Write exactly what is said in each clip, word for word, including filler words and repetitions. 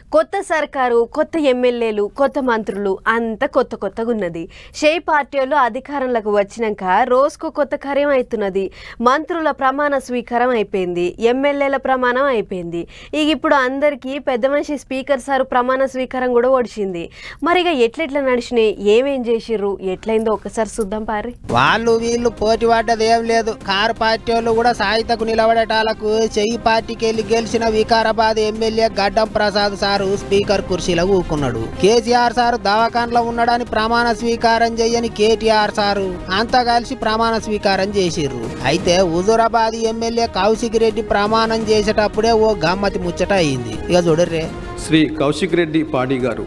కొత్త సర్కారు, కొత్త ఎమ్మెల్యేలు, కొత్త మంత్రులు అంత కొత్త కొత్తగా ఉన్నది. షే పార్టీలు అధికారంలోకి వచ్చినాక రోజుకు కొత్త కార్యం అవుతున్నది. మంత్రుల ప్రమాణ స్వీకారం అయిపోయింది, ఎమ్మెల్యేల ప్రమాణం అయిపోయింది. ఇక ఇప్పుడు అందరికీ పెద్ద మనిషి స్పీకర్ సారు ప్రమాణ స్వీకారం కూడా ఒడిచింది. మరి ఇక ఎట్లెట్లా నడిచినాయి, ఏమేం చేసిర్రు, ఎట్లయిందో ఒకసారి చూద్దాం పారి. వాళ్ళు వీళ్ళు పోటీ పడ్డది ఏం లేదు. కారు పార్టీ వాళ్ళు కూడా సాయితకు నిలబడేటాలకు చెయ్యి పార్టీకి వెళ్ళి గెలిచిన వికారాబాద్ ఎమ్మెల్యే గడ్డం ప్రసాద్ సారు స్పీకర్ కుర్చీలో ఊకున్నాడు. కేసీఆర్ సారు దవాఖాన్లో ఉన్నాడని ప్రమాణ స్వీకారం చేయని కేటీఆర్ సారు అంతా కలిసి ప్రమాణ స్వీకారం చేసిర్రు. అయితే హుజూరాబాద్ ఎమ్మెల్యే కౌశిక్ రెడ్డి ప్రమాణం చేసేటప్పుడే ఓ గమ్మతి ముచ్చట అయింది. ఇక చూడర్రే. శ్రీ కౌశిక్ రెడ్డి పాడి గారు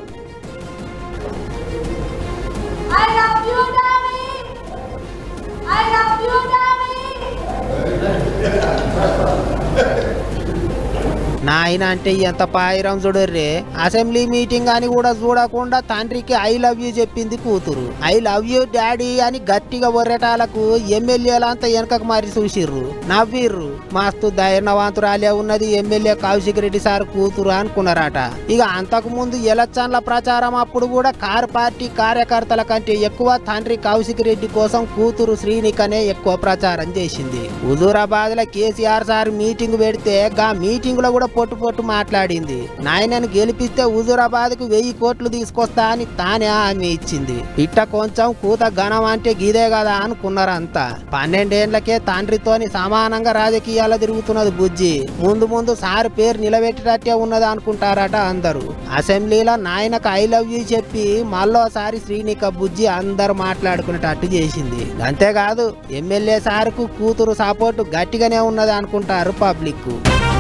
నాయన అంటే ఎంత పాయిరం చూడర్రే. అసెంబ్లీ మీటింగ్ అని కూడా చూడకుండా తండ్రికి ఐ లవ్ యూ చెప్పింది కూతురు. ఐ లవ్ యూ డాడీ అని గట్టిగా ఒర్రటాలకు ఎమ్మెల్యేలంతా వెనకకు మారి చూసిర్రు, నవ్విర్రు. మస్తు ధైర్యవంతురాలే ఉన్నది ఎమ్మెల్యే కౌశిక్ రెడ్డి సార్ కూతురు అనుకున్నారట. ఇక అంతకు ముందు ఎలక్షన్ల ప్రచారం అప్పుడు కూడా కారు పార్టీ కార్యకర్తల కంటే ఎక్కువ తండ్రి కౌశిక్ రెడ్డి కోసం కూతురు శ్రీనికనే ఎక్కువ ప్రచారం చేసింది. హుజూరాబాద్ లో కేసీఆర్ సార్ మీటింగ్ పెడితే గా మీటింగ్ లో కూడా పొట్టు పొట్టు మాట్లాడింది. నాయనను గెలిపిస్తే హుజూరాబాద్ కు వెయ్యి కోట్లు తీసుకొస్తా అని తానే హామీ ఇచ్చింది. ఇట్ట కొంచెం కూత ఘనం అంటే గిదే కదా అనుకున్నారంతా. పన్నెండేళ్లకే తండ్రితోని సమానంగా రాజకీయాలు తిరుగుతున్నది బుజ్జి. ముందు ముందు సార్ పేరు నిలబెట్టేటట్టే ఉన్నది అనుకుంటారట అందరూ. అసెంబ్లీలో నాయనకు ఐ లవ్ యూ చెప్పి మళ్ళోసారి శ్రీనిక బుజ్జి అందరు మాట్లాడుకునేటట్టు చేసింది. అంతేకాదు ఎమ్మెల్యే సార్కు కూతురు సపోర్టు గట్టిగానే ఉన్నది అనుకుంటారు పబ్లిక్.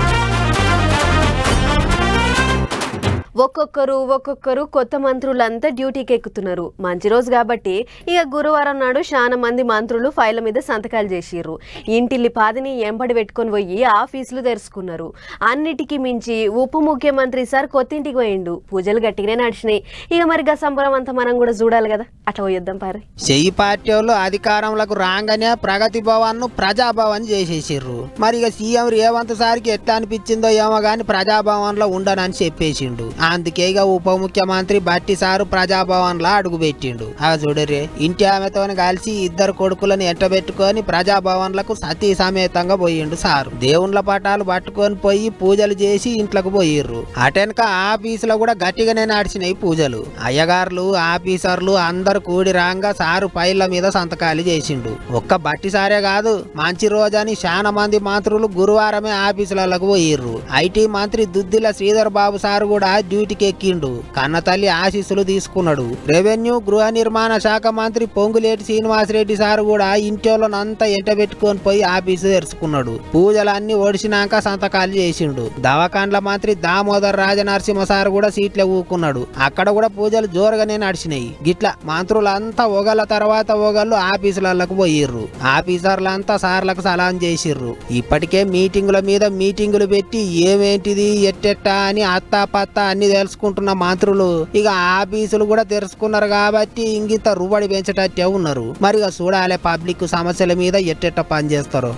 ఒక్కొక్కరు ఒక్కొక్కరు కొత్త మంత్రులంతా డ్యూటీకి ఎక్కుతున్నారు. మంచి రోజు కాబట్టి ఇక గురువారం నాడు చాలా మంది మంత్రులు ఫైళ్ళ మీద సంతకాలు చేసిర్రు. ఇంటిల్లి పాదిని ఎంబడి పెట్టుకొని పోయి ఆఫీసులు తెరుచుకున్నారు. అన్నిటికీ మించి ఉప ముఖ్యమంత్రి సార్ కొత్తింటికి పోయిండు. పూజలు గట్టిగానే నడిచినాయి. ఇక మరిగా సంబరం అంతా మనం కూడా చూడాలి కదా, అట్లా పోయొద్దాం పారి. చెయ్యి పార్టీ వాళ్ళు అధికారంలోకి రాగానే ప్రగతి భవన్ ను ప్రజాభవన్ చేసేసిర్రు. మరి ఇక సీఎం రేవంత్ సార్కి ఎట్లా అనిపించిందో ఏమో గాని ప్రజాభవన్ లో ఉండనని చెప్పేసిండు. అందుకే ఇక ఉప ముఖ్యమంత్రి బట్టి సారు ప్రజాభవన్ లా అడుగు పెట్టిండు. అవి చూడరే, ఇంటి ఆమెతో కలిసి ఇద్దరు కొడుకులను ఎంటబెట్టుకొని ప్రజాభవన్ లకు సతీ సమేతంగా పోయిండు సారు. దేవుళ్ళ పటాలు పట్టుకొని పోయి పూజలు చేసి ఇంట్లోకి పోయిర్రు. అటెనక ఆఫీసులో కూడా గట్టిగానే నడిచినాయి పూజలు. అయ్యగారులు ఆఫీసర్లు అందరు కూడి రాంగా సారు పైళ్ల మీద సంతకాలు చేసిండు. ఒక్క బట్టి సారే కాదు, మంచి రోజని చాలా మంది మంత్రులు గురువారమే ఆఫీసులకు పోయిర్రు. ఐటీ మంత్రి దుద్దిల శ్రీధర్ బాబు సారు కూడా డ్యూటీకి ఎక్కిండు. కన్న తల్లి ఆశీస్సులు తీసుకున్నాడు. రెవెన్యూ గృహ నిర్మాణ శాఖ మంత్రి పొంగులేటి శ్రీనివాసరెడ్డి సార్ కూడా ఇంటిలోనంతా ఎంట పెట్టుకొని పోయి ఆఫీసు తెరుచుకున్నాడు. పూజలన్నీ ఒడిసినాక సంతకాలు చేసిండు. దవాఖాన్ల మంత్రి దామోదర్ రాజనరసింహ సార్ కూడా సీట్లే ఊకున్నాడు. అక్కడ కూడా పూజలు జోరుగానే నడిచినాయి. గిట్లా మంత్రులంతా ఒగల తర్వాత ఒగళ్ళు ఆఫీసులకు పోయిర్రు. ఆఫీసర్లంతా సార్లకు సలాం చేసిర్రు. ఇప్పటికే మీటింగుల మీద మీటింగులు పెట్టి ఏమేంటిది ఎట్టెట్టా అని అత్తా పత్తా అన్ని తెలుసుకుంటున్న మంత్రులు ఇక ఆఫీసులు కూడా తెరుచుకున్నారు కాబట్టి ఇంగిత రుబడి పెంచేటట్టే ఉన్నారు. మరి ఇక చూడాలి పబ్లిక్ సమస్యల మీద ఎట్టెట్ట పనిచేస్తారు.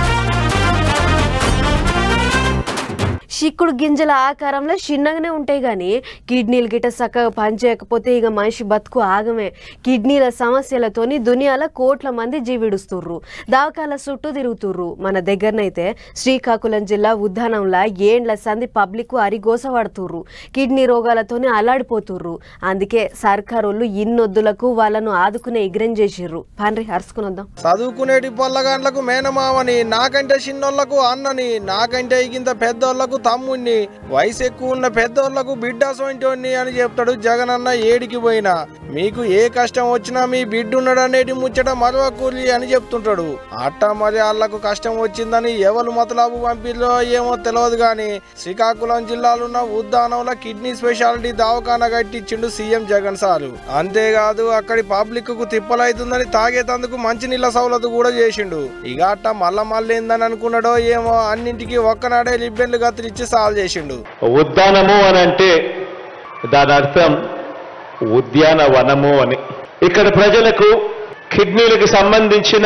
చిక్కుడు గింజల ఆకారంలో చిన్నగానే ఉంటాయి కానీ కిడ్నీలు గిట్ట చక్కగా పనిచేయకపోతే ఇక మనిషి బతుకు ఆగమే. కిడ్నీల సమస్యలతోని దునియాలో కోట్ల మంది జీవిడుస్తుర్రు, దవాఖాల చుట్టూ తిరుగుతుర్రు. మన దగ్గరనైతే శ్రీకాకుళం జిల్లా ఉద్దానంలో ఏండ్ల సంది పబ్లిక్ అరిగోస పడుతుర్రు, కిడ్నీ రోగాలతోని అల్లాడిపోతుర్రు. అందుకే సర్కారోళ్ళు ఇన్నొద్దులకు వాళ్ళను ఆదుకునే ఎగ్రం చేసిర్రు. పండ్రి అరుచుకునొద్దాం. చదువుకునేటి పొల్లగాండ్లకు మేనమావని, నాకంటే చిన్నోళ్లకు అన్నని, నాకంటే ఇగింత పెద్దోళ్లకు తమ్ముణ్ణి, వయసు ఎక్కువ ఉన్న పెద్దోళ్లకు బిడ్డ సొంటోని అని చెప్తాడు జగనన్న. ఏడికి పోయినా మీకు ఏ కష్టం వచ్చినా మీ బిడ్డ ఉన్నాడనేటి ముచ్చట మరవకూలి అని చెప్తుంటాడు. అట్టా మరి వాళ్లకు కష్టం వచ్చిందని ఎవరు మతలాబు పంపిలో ఏమో తెలియదు గాని శ్రీకాకుళం జిల్లాలో ఉన్న ఉద్దానంలో కిడ్నీ స్పెషాలిటీ దవాఖానా కట్టించిండు సీఎం జగన్ సారు. అంతేకాదు అక్కడి పబ్లిక్ కు తిప్పలైతుందని తాగేతందుకు మంచినీళ్ళ సౌలతు కూడా చేసిండు. ఇక అట్ట మళ్ళా మళ్ళీ ఏందని అనుకున్నాడో ఏమో అన్నింటికి ఒక్కనాడే లిబ్బెన్లు కత్తిరించి సాల్వ్ చేసిండు. ఉద్దానము అని అంటే దాని అర్థం ఉద్యానవనము అని. ఇక్కడ ప్రజలకు కిడ్నీలకు సంబంధించిన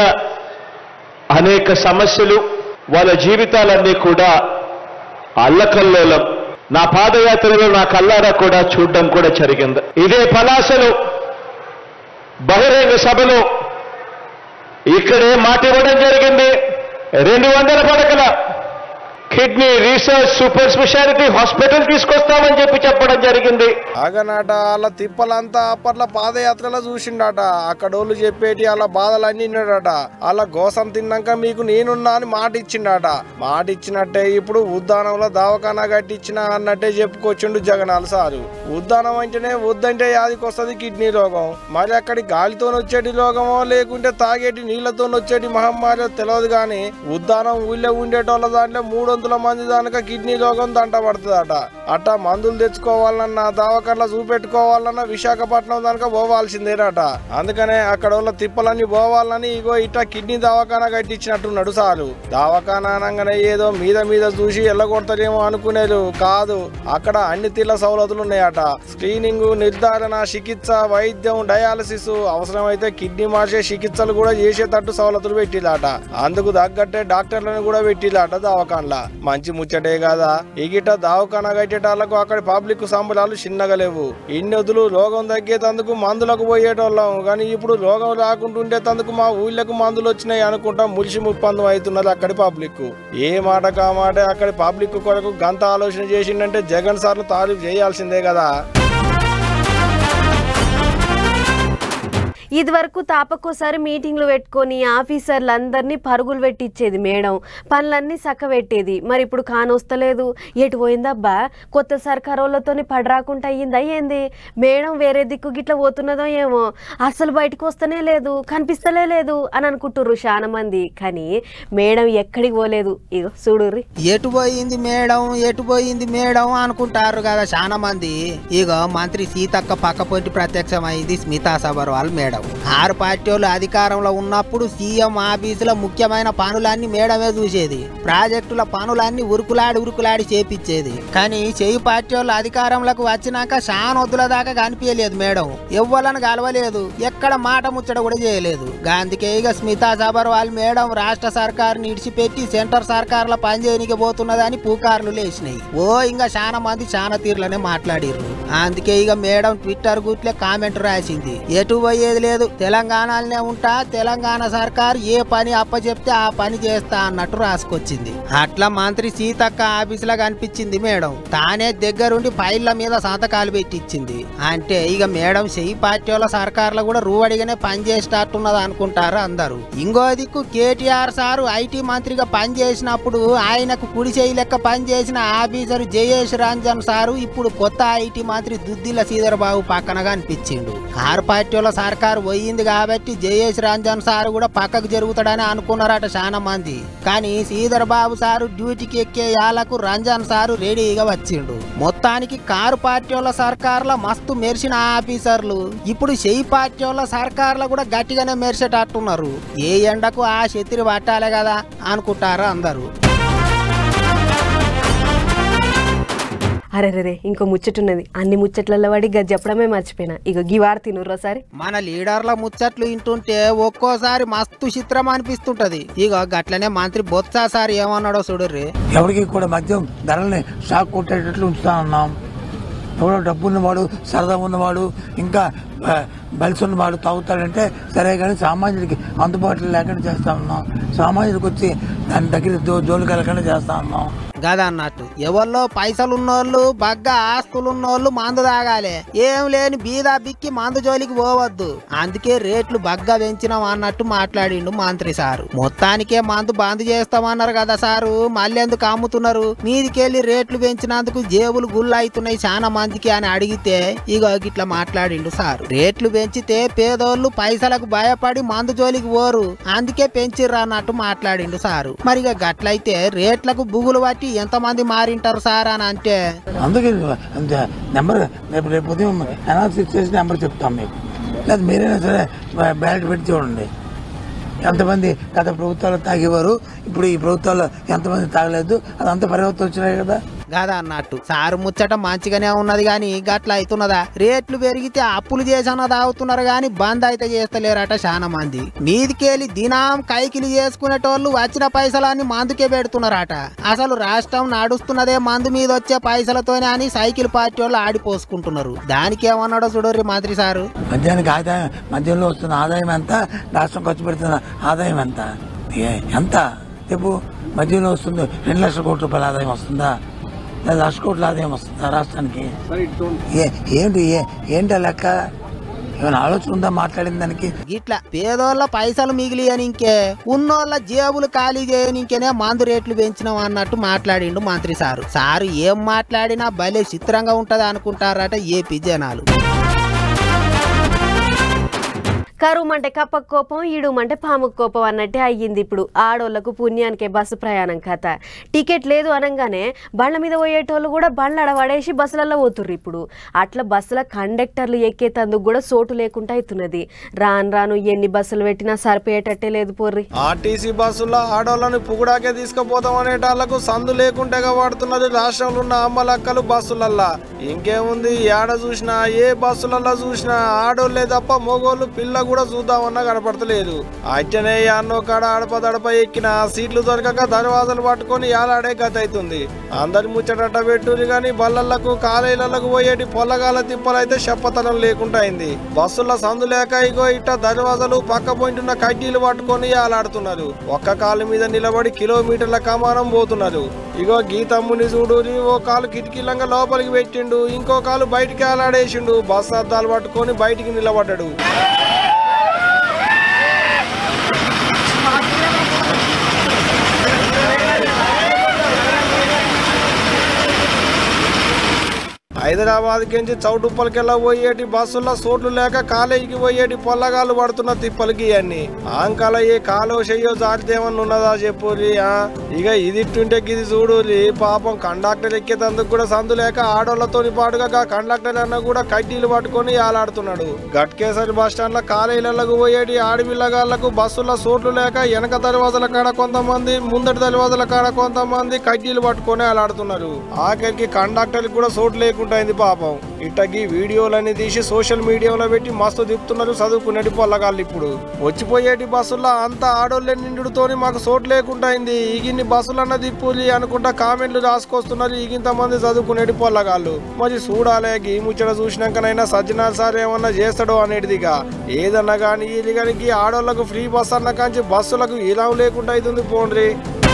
అనేక సమస్యలు, వాళ్ళ జీవితాలన్నీ కూడా అల్లకల్లోలం. నా పాదయాత్రలో నా కల్లారా కూడా చూడడం కూడా జరిగింది. ఇదే పలాసలో బహిరంగ సభలో ఇక్కడే మాట ఇవ్వడం జరిగింది. రెండు వందల పడకల kidney research super speciality hospital తీసుకొస్తామని చెప్పి చెప్పడం జరిగింది. అగనాట అలా తిప్పలంతా అప్పట్లో పాదయాత్రలో చూసిండట. అక్కడోళ్ళు చెప్పేటి అలా బాధలన్నీ విన్నాడట. అలా గోసం తిన్నాక మీకు నేనున్నా అని మాట ఇచ్చిండట. మాట ఇచ్చినట్టే ఇప్పుడు ఉద్దానంలో దవాఖానా కట్టించిన అన్నట్టే చెప్పుకొచ్చిండు జగనాల్ సారు. ఉద్దానం అంటేనే వద్దంటే యాదికి వస్తుంది కిడ్నీ రోగం. మరి అక్కడి గాలితో వచ్చేటి రోగమో లేకుంటే తాగేటి నీళ్లతో వచ్చేటి మహమ్మారి తెలియదు. కానీ ఉద్దానం ఊళ్ళో ఉండేటోళ్ళ దాంట్లో మూడు వందల మంది దానిక కిడ్నీ రోగం దంట పడుతుందట. అట్టా మందులు తెచ్చుకోవాలన్నా దవాఖానలో చూపెట్టుకోవాలన్నా విశాఖపట్నం దానిక పోవాల్సిందేనట. అందుకనే అక్కడ వాళ్ళ తిప్పలన్నీ పోవాలని ఇగో ఇట్టా కిడ్నీ దవాఖానా కట్టించినట్టున్నాడు సారు. దవాఖానా అనగానే ఏదో మీద మీద చూసి ఎల్లగొడతారేమో అనుకునేది కాదు. అక్కడ అన్ని తీర్ల సౌలతులు ఉన్నాయట. స్క్రీనింగ్, నిర్ధారణ, చికిత్స, వైద్యం, డయాలసిస్, అవసరమైతే కిడ్నీ మార్చే చికిత్సలు కూడా చేసేటట్టు సౌలతులు పెట్టిలాట. అందుకు తగ్గట్టే డాక్టర్లను కూడా పెట్టిలాట దవాఖానలా. మంచి ముచ్చటే కదా. ఇగిట దవాఖానా కట్టేటాళ్లకు అక్కడ పబ్లిక్ సంబరాలు చిన్నగా లేవు. ఇన్ని వదులు రోగం తగ్గేటందుకు మందులకు పోయేటోళ్ళం. కానీ ఇప్పుడు రోగం రాకుంటుండేటందుకు మా ఊళ్ళకు మందులు వచ్చినాయి అనుకుంటా ములిసి ముప్పందం అవుతున్నది అక్కడి పబ్లిక్. ఏ మాట కామాట అక్కడి పబ్లిక్ కొరకు గంత ఆలోచన చేసిందంటే జగన్ సార్లు తారీఫ్ చేయాల్సిందే కదా. ఇది వరకు తాపకోసారి మీటింగ్లు పెట్టుకొని ఆఫీసర్లు అందరినీ పరుగులు పెట్టించేది మేడం. పనులన్నీ చక్క పెట్టేది. మరి ఇప్పుడు కానొస్తలేదు. ఎటు పోయిందబ్బా? కొత్త సర్కారోళ్ళతోని పడరాకుండా అయ్యిందా ఏంది? మేడం వేరే దిక్కు గిట్లా పోతున్నదో ఏమో. అసలు బయటకు వస్తనే లేదు, కనిపిస్తలే లేదు అని అనుకుంటుర్రు చాలా మంది. కానీ మేడం ఎక్కడికి పోలేదు. ఇగో చూడుర్రి. ఎటు పోయింది మేడం, ఎటు పోయింది మేడం అనుకుంటారు కదా చాలా మంది. ఇగో మంత్రి సీతక్క పక్కపొంటి ప్రత్యక్షమైంది స్మితా సబర్వాల్ మేడం. ఆరు పార్టీ వాళ్ళు అధికారంలో ఉన్నప్పుడు సీఎం ఆఫీసులో ముఖ్యమైన పనులన్నీ మేడమే చూసేది. ప్రాజెక్టుల పనులన్నీ ఉరుకులాడి ఉరుకులాడి చేపించేది. కానీ చెయ్యి పార్టీ వాళ్ళు అధికారంలోకి వచ్చినాక శానొద్దుల దాకా కనిపించలేదు మేడం. ఎవ్వలను కలవలేదు, ఎక్కడ మాట ముచ్చట కూడా చేయలేదు. అందుకే ఇక స్మితా సబర్వాల్ మేడం రాష్ట్ర సర్కారుని ఇడిచిపెట్టి సెంటర్ సర్కారులో పనిచేయనికి పోతున్నదని పుకార్లు లేచినాయి. ఓ ఇంకా చాలా మంది చాలా తీర్లనే మాట్లాడిర్రు. అందుకే ఇక మేడం ట్విట్టర్ గుట్లే కామెంట్ రాసింది. ఎటు పోయేది లేదు, తెలంగాణలోనే ఉంటా, తెలంగాణ సర్కారు ఏ పని అప్పచెప్తే ఆ పని చేస్తా అన్నట్టు రాసుకొచ్చింది. అట్లా మంత్రి సీతక్క ఆఫీసులో కనిపించింది మేడం. తానే దగ్గరుండి ఫైళ్ల మీద సంతకాలు పెట్టించింది. అంటే ఇక మేడం చెయ్యి పార్టీ వాళ్ళ సర్కారులో కూడా రూవడిగానే పనిచేసేటట్టున్నది అనుకుంటారు అందరూ. ఇంకో దిక్కు కేటీఆర్ సారు ఐటీ మంత్రిగా పనిచేసినప్పుడు ఆయనకు కుడి చేయి లెక్క పనిచేసిన ఆఫీసర్ జయేష్ రంజన్ సారు ఇప్పుడు కొత్త ఐటీ మంత్రి దుద్దిల శ్రీధర్ బాబు పక్కన కనిపించిండు. ఆరు పార్టీ వాళ్ళ సర్కారు పోయింది కాబట్టి జయేష్ రంజన్ సారు కూడా పక్కకు జరుగుతాడని అనుకున్నారట చాలా మంది. కానీ శ్రీధర్ బాబు సారు డ్యూటీకి ఎక్కే యాలకు రంజన్ సారు రెడీగా వచ్చిండు. మొత్తానికి కారు పార్టీ వాళ్ళ సర్కారులో మస్తు మెరిసిన ఆఫీసర్లు ఇప్పుడు చెయ్యి పార్టీ వాళ్ళ సర్కారులో కూడా గట్టిగానే మెరిసేటట్టున్నారు. ఏ ఎండకు ఆ శత్రి పట్టాలి కదా అనుకుంటారు అందరూ. అరే రే ఇంకో ముచ్చటున్నది. అన్ని ముచ్చట్లలో వాడి గది చెప్పడమే మర్చిపోయినా. ఇక గివార్ తినుర్రా సారి. మన లీడర్ల ముచ్చట్లు వింటుంటే ఒక్కోసారి మస్తు చిత్రం అనిపిస్తుంటది. ఇక గట్లనే మంత్రి బొత్స సార్ ఏమన్నాడో చూడుర్రి. ఎవరికి కూడా మద్యం ధరల్ని షాక్ కొట్టేటట్లు ఉంచుతా ఉన్నాం. ఎవడో డబ్బు ఉన్నవాడు, సరదా ఉన్నవాడు, ఇంకా బలిసి ఉన్నవాడు తాగుతాడంటే సరే, కానీ సామాన్యుడికి అందుబాటులో లేకుండా చేస్తా ఉన్నాం. సామాన్యుడికి వచ్చి దాని దగ్గర జో జోలు కలగకుండా చేస్తా ఉన్నాం. గదా అన్నట్టు ఎవరిలో పైసలున్నోళ్ళు బగ్గా ఆస్తులున్నోళ్ళు మందు తాగాలి. ఏం లేని బీదా బిక్కి మందు జోలికి పోవద్దు. అందుకే రేట్లు బగ్గా పెంచినాం అన్నట్టు మాట్లాడిండు మంత్రి సారు. మొత్తానికే మందు బంద్ చేస్తామన్నారు కదా సారు, మళ్ళీ ఎందుకు అమ్ముతున్నారు? మీదికెళ్ళి రేట్లు పెంచినందుకు జేబులు గుళ్ళు అవుతున్నాయి చాలా మందికి అని అడిగితే ఇగో గిట్లా మాట్లాడిండు సారు. రేట్లు పెంచితే పేదోళ్ళు పైసలకు భయపడి మందు జోలికి పోరు, అందుకే పెంచిర్రు అన్నట్టు మాట్లాడిండు సారు. మరి ఇక గట్లయితే రేట్లకు బుగులు పట్టి ఎంత మంది మారింటారు సార్ అని అంటే అందుకే నెంబర్ రేపు రేపు ఉదయం అనాలిసిస్ చేసి నెంబర్ చెప్తాం మీకు. లేదా మీరైనా సరే బ్యాలెట్ పెట్టి చూడండి ఎంతమంది గత ప్రభుత్వాలు తాగేవారు, ఇప్పుడు ఈ ప్రభుత్వాల్లో ఎంతమంది తాగలేదు, అదంతా పరివర్తన వచ్చినాయి కదా. గదా అన్నట్టు సారు ముచ్చట మంచిగానే ఉన్నది గాని గట్ల అవుతున్నదా? రేట్లు పెరిగితే అప్పులు చేసన్న తాగుతున్నారు గాని బంద్ అయితే చేస్తలేరట చాలా మంది. మీదికెళ్ళి దినం కైకిలి చేసుకునేటోళ్ళు వచ్చిన పైసలన్నీ మందుకే పెడుతున్నారట. అసలు రాష్ట్రం నడుస్తున్నదే మందు మీద వచ్చే పైసలతోనే అని సైకిల్ పార్టీ వాళ్ళు ఆడిపోసుకుంటున్నారు. దానికి ఏమన్నాడో చూడరు మంత్రి సారు. మద్యానికి ఆదాయం, మద్యంలో వస్తున్న ఆదాయం ఎంత, రాష్ట్రం ఖర్చు పెడుతున్న ఆదాయం ఎంత ఎంత చెప్పు? మధ్యలో వస్తుంది రెండు లక్షల కోట్ల రూపాయల ఆదాయం వస్తుందా, లేదా లక్ష కోట్ల ఆదాయం వస్తుందా రాష్ట్రానికి? ఏంటి ఏంటి లెక్క? ఏమైనా ఆలోచన ఉందా మాట్లాడిన దానికి? ఇట్లా పేదోళ్ళ పైసలు మిగిలి అని ఇంకే ఉన్నోళ్ళ జేబులు ఖాళీ చేయని ఇంకేనే మందు రేట్లు పెంచినాం అన్నట్టు మాట్లాడిండు మంత్రి సారు. సారు ఏం మాట్లాడినా భలే చిత్రంగా ఉంటది అనుకుంటారట ఏపీ జనాలు. కరుమంటే కప్పకు కోపం, ఈడుమంటే పాముకు కోపం అన్నట్టే అయ్యింది ఇప్పుడు ఆడోళ్లకు పుణ్యానికే బస్సు ప్రయాణం కథ. టికెట్ లేదు అనగానే బండ్ల మీద పోయేటోళ్ళు కూడా బండ్లు అడవడేసి బస్సులలో పోతుర్రు. ఇప్పుడు అట్లా బస్సుల కండక్టర్లు ఎక్కేతందుకు కూడా సోటు లేకుండా అవుతున్నది. రాను రాను ఎన్ని బస్సులు పెట్టినా సరిపోయేటట్టే లేదు పోర్రి. ఆర్టీసీ బస్సుల్లో ఆడోళ్ళని పుగుడాకే తీసుకుపోతాం అనేటాళ్లకు సందు లేకుండా వాడుతున్నది రాష్ట్రంలో ఉన్న అమ్మలక్కలు బస్సులల్లా. ఇంకేముంది, ఏడ చూసినా ఏ బస్సులల్లో చూసినా ఆడోళ్లే తప్ప మగోళ్ళు పిల్ల కూడా చూద్దామన్నా కనపడతలేదు. అట్టనే అన్నో కాడ అడపదడప ఎక్కిన సీట్లు దొరకక దర్వాజలు పట్టుకొని ఏలాడే గత అవుతుంది. అందరి ముచ్చటట్ట పెట్టుది గాని బల్లలకు కాలేజీలకు పోయేటి పొల్లగాల తిప్పలైతే చెప్పతనం లేకుండా అయింది. బస్సుల సందు లేక ఇగో ఇట్ట దర్వాజలు పక్క పోయింటున్న కడ్డీలు పట్టుకొని ఏలాడుతున్నారు. ఒక్క కాలు మీద నిలబడి కిలోమీటర్ల కమానం పోతున్నారు. ఇగో గీతమ్ముని చూడు, ఓ కాలు కిటికీలంగా లోపలికి పెట్టిండు, ఇంకో కాలు బయటికి ఏలాడేసిండు. బస్సు అద్దాలు పట్టుకొని బయటికి నిలబడ్డాడు. హైదరాబాద్ కించి చౌటుప్పలకెళ్ళ పోయేటి బస్సుల్లో సోట్లు లేక కాలేజీకి పోయేటి పొల్లగాళ్ళు పడుతున్న తిప్పలకి అన్ని ఆంకాల ఏ కాలో చెయ్యో జారితేమన్నా ఉన్నదా చెప్పురి. ఇక ఇదిట్టుంటే ఇది చూడులి, పాపం కండక్టర్ ఎక్కేతందుకు కూడా సందు లేక ఆడోళ్లతోని పాటుగా కండక్టర్ అన్న కూడా కడ్డీలు పట్టుకొని ఏలాడుతున్నాడు. గట్కేసరి బస్ స్టాండ్ లో కాలేజీలకు పోయేటి ఆడపిల్లగాళ్లకు బస్సుల్లో సోట్లు లేక వెనక దర్వాజల కాడ కొంతమంది, ముందటి దర్వాజల కాడ కొంతమంది కడ్డీలు పట్టుకొని ఏలాడుతున్నారు. ఆఖరికి కండక్టర్ కూడా సోటు లేకుండా పాపం. ఇట్టకి వీడియోలన్నీ తీసి సోషల్ మీడియాలో పెట్టి మస్తు తిప్పుతున్నారు చదువుకునేటి పొల్లగాళ్ళు. ఇప్పుడు వచ్చిపోయేటి బస్సుల్లో అంతా ఆడోళ్ళే నిండుతోని మాకు సోటు లేకుండా అయింది, ఈగిన్ని బస్సులన్న తిప్పులి అనుకుంటా కామెంట్లు రాసుకొస్తున్నారు ఈగింత మంది చదువుకునేటి పొల్లగాళ్ళు. మరి చూడాలే ఈ ముచ్చట చూసినాకనైనా సజ్జనార్ సార్ ఏమన్నా చేస్తాడో అనేటిదిగా. ఏదన్నా కానీ ఇది కానీ ఆడోళ్లకు ఫ్రీ బస్ అన్న కాంచి బస్సులకు ఇలా లేకుండా అవుతుంది పోండ్రి.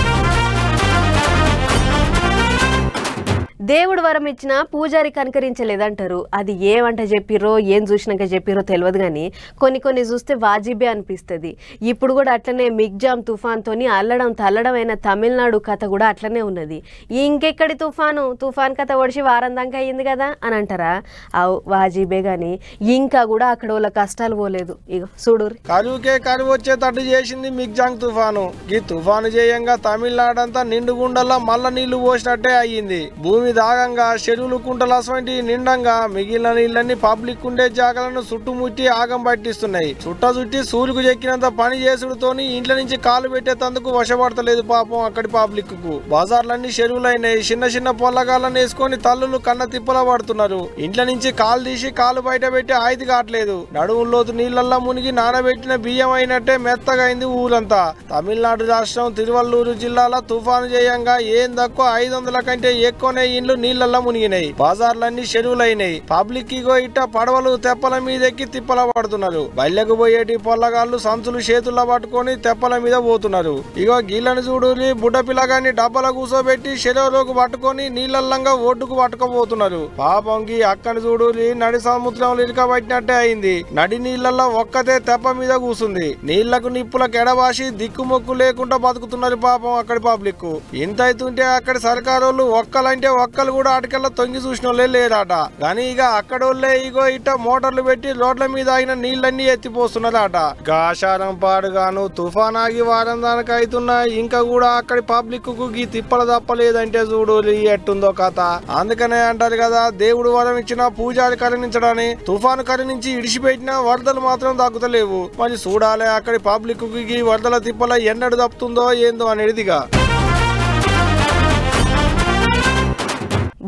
దేవుడు వరం ఇచ్చినా పూజారి కనకరించలేదంటారు. అది ఏమంట చెప్పిరో ఏం చూసినాక చెప్పిరో తెలియదు కానీ కొన్ని కొన్ని చూస్తే వాజిబే అనిపిస్తుంది. ఇప్పుడు కూడా అట్లనే మిగ్జామ్ తుఫాన్తోని అల్లడం తల్లడం అయిన తమిళనాడు కథ కూడా అట్లనే ఉన్నది. ఇంకెక్కడి తుఫాను తుఫాన్ కథ ఒడిచి వారం దాకా అయ్యింది కదా అని అంటారా? అవు వాజిబే గాని ఇంకా కూడా అక్కడ వాళ్ళ కష్టాలు పోలేదు. ఇక చూడు, కరువుకే కరువు వచ్చేటట్టు చేసింది మిగ్జాంగ్ తుఫాను. ఈ తుఫాను చేయంగా తమిళనాడు అంతా నిండుగుండల్లా మల్ల నీళ్లు పోసినట్టే అయ్యింది. భూమి దాగంగా చెరువులు కుంటలు అసవంటి నిండంగా మిగిలిన నీళ్ళన్ని పబ్లిక్ ఉండే జాగాలను చుట్టుముట్టి ఆగం పట్టిస్తున్నాయి. చుట్ట చుట్టి సూలుకు చెక్కినంత పని చేసుడుతోని ఇంట్ల నుంచి కాలు పెట్టేందుకు వశపడతలేదు పాపం అక్కడి పబ్లిక్ కు. బజార్లన్నీ చెరువులైనాయి. చిన్న చిన్న పొల్లగాళ్ళని వేసుకొని తల్లులు కన్న తిప్పల పడుతున్నారు. ఇంట్ల నుంచి కాలు తీసి కాలు బయట పెట్టి ఆయిది కావట్లేదు. నడుముల్లోతు నీళ్లల్లా మునిగి నానబెట్టిన బియ్యం అయినట్టే మెత్తగా అయింది ఊరంతా. తమిళనాడు రాష్ట్రం తిరువల్లూరు జిల్లాలో తుఫాను చేయంగా ఏం తక్కువ ఐదు వందల కంటే ఎక్కువనే ఇండ్లు నీళ్లల్లా మునిగినాయి. బజార్లన్నీ చెరువులైనాయి. పబ్లిక్ ఇగో ఇట్ట పడవలు తెప్పల మీద ఎక్కి తిప్పల పడుతున్నారు. బయలకు పోయేటి పొల్లగాళ్ళు సంచులు చేతుల్లో పట్టుకొని తెప్పల మీద పోతున్నారు. ఇగో గీళ్ళని చూడు, బుడ్డ పిల్లగాన్ని డబ్బల కూసోబెట్టి చెరువులోకి పట్టుకొని నీళ్లల్లంగా ఒడ్డుకు పట్టుకోబోతున్నారు. పాపంకి అక్కని చూడు, నడి సముద్రంలో ఇరుకబట్టినట్టే అయింది. నడి నీళ్లల్లో ఒక్కతే తెప్ప మీద కూసుంది. నీళ్లకు నిప్పులకు ఎడబాసి దిక్కుమొక్కు లేకుండా బతుకుతున్నారు పాపం అక్కడి పబ్లిక్. ఇంత అవుతుంటే అక్కడి సర్కారోళ్ళు ఒక్కలంటే ఒక్కలు కూడా అటుకెళ్ళ తొంగి చూసిన వాళ్ళే లేరాట. కానీ ఇక అక్కడోళ్ళే ఇగో ఇట్ట మోటార్లు పెట్టి రోడ్ల మీద ఆగిన నీళ్ళన్నీ ఎత్తిపోస్తున్నారట. గాశారం పాడుగాను తుఫాన్ ఆగి వారం దానికి అవుతున్నా ఇంకా కూడా అక్కడి పబ్లిక్ కు ఈ తిప్పల తప్పలేదంటే చూడు ఎట్టుందో కథ. అందుకనే అంటారు కదా, దేవుడు వరం ఇచ్చిన పూజారి కరుణించడని. తుఫాను కరుణించి ఇడిచిపెట్టిన వరదలు మాత్రం తగ్గుతలేవు. మరి చూడాలి అక్కడి పబ్లిక్ కు ఈ వరదల తిప్పల ఎన్నడు తప్పుతుందో ఏందో అనేదిగా.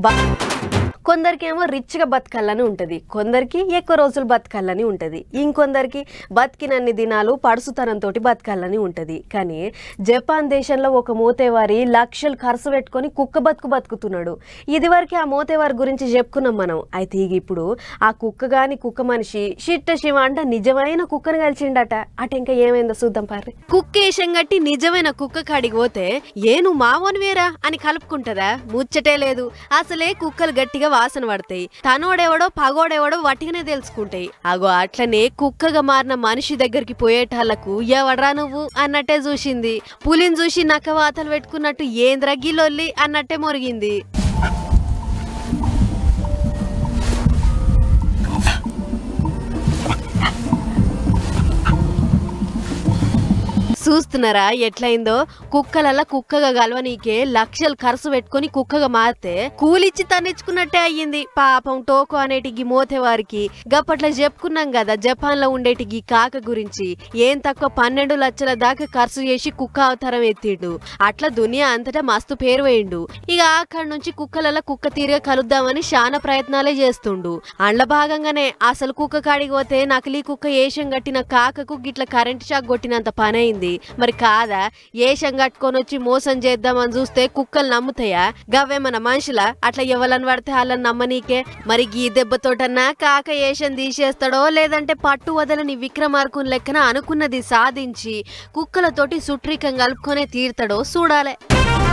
కొందరికేమో రిచ్గా బతకాలని ఉంటుంది, కొందరికి ఎక్కువ రోజులు బతకాలని ఉంటుంది, ఇంకొందరికి బతికినన్ని దినాలు పడుసుతనంతో బతకాలని ఉంటుంది. కానీ జపాన్ దేశంలో ఒక మోతేవారి లక్షలు ఖర్చు పెట్టుకొని కుక్క బతుకు బతుకుతున్నాడు. ఇదివరకు ఆ మోతేవారి గురించి చెప్పుకున్నాం మనం. అయితే ఇక ఇప్పుడు ఆ కుక్క గాని కుక్క మనిషి షిట్ట శివ అంట నిజమైన కుక్కను కలిసిండట. అట ఇంకా ఏమైందో చూద్దాం పార్రి. కుక్క వేషం గట్టి నిజమైన కుక్క కాడికి పోతే ఏ నువ్వు మావోని వేరా అని కలుపుకుంటదా? ముచ్చటే లేదు. అసలే కుక్కలు గట్టిగా వాసన పడతాయి, తనోడెవడో పగోడెవడో వట్టిగానే తెలుసుకుంటాయి. అగో అట్లనే కుక్కగా మారిన మనిషి దగ్గరికి పోయేటాళ్లకు ఎవడ్రా నువ్వు అన్నట్టే చూసింది. పులిని చూసి నక్క వాతలు పెట్టుకున్నట్టు ఏంద్రా గిల్లొల్లి అన్నట్టే మొరిగింది. చూస్తున్నారా ఎట్లయిందో? కుక్కలల్లా కుక్కగా గలవనీకే లక్షలు ఖర్చు పెట్టుకుని కుక్కగా మారితే కూలిచ్చి తన్నిచ్చుకున్నట్టే అయ్యింది. పాపం టోకో అనేటికి మోతే వారికి గప్పట్ల చెప్పుకున్నాం కదా జపాన్ లో ఉండేటికి కాక గురించి. ఏం తక్కువ పన్నెండు లక్షల దాకా ఖర్చు చేసి కుక్క అవతారం ఎత్తిండు. అట్లా దునియా అంతటా మస్తు పేరు వేయిండు. ఇక అక్కడి నుంచి కుక్కలల్లా కుక్క తీరుగా కలుద్దామని చాలా ప్రయత్నాలే చేస్తుండు. అండ్ల భాగంగానే అసలు కుక్క కాడికి పోతే నకిలీ కుక్క ఏషం కట్టిన కాకకు గిట్ల కరెంట్ షాక్ కొట్టినంత పని అయింది. మరి కాదా? ఏషం కట్టుకొని వచ్చి మోసం చేద్దామని చూస్తే కుక్కలు నమ్ముతాయా? గవ్వేమన్న మనుషులా అట్లా ఎవలని పడితే వాళ్ళని నమ్మనీకే? మరి గీ దెబ్బతోటన్నా కాక ఏషం తీసేస్తాడో లేదంటే పట్టు వదలని విక్రమార్కుని లెక్కన అనుకున్నది సాధించి కుక్కలతోటి సుట్రికం కలుపుకొనే తీరుతాడో చూడాలే.